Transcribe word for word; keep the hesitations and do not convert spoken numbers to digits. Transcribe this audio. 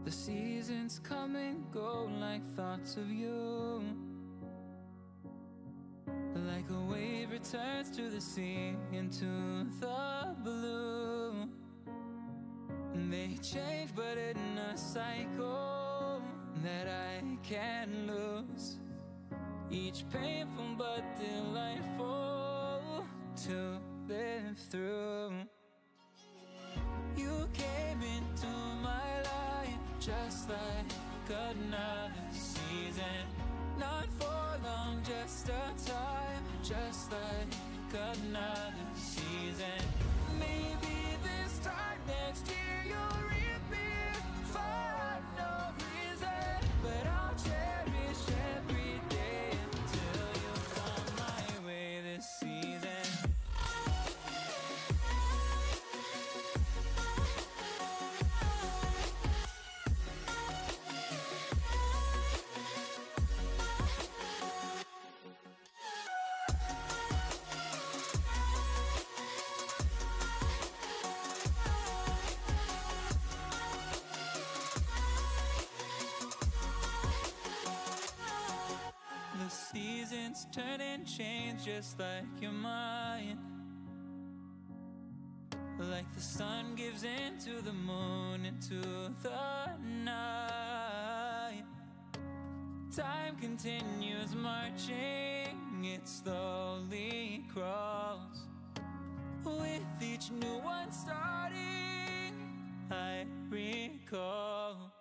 The seasons come and go like thoughts of you. Like a wave returns to the sea, into the blue. They change but in a cycle that I can't lose. Each painful but delightful to live through. You came into my life just like another season. Not for long, just a time, just like another season. Maybe this time next year you'll reappear for no reason, but I'll cherish every day until you come my way this season. The seasons turn and change just like your mind. Like the sun gives into the moon, into the night. Time continues marching, it slowly crawls. With each new one starting, I recall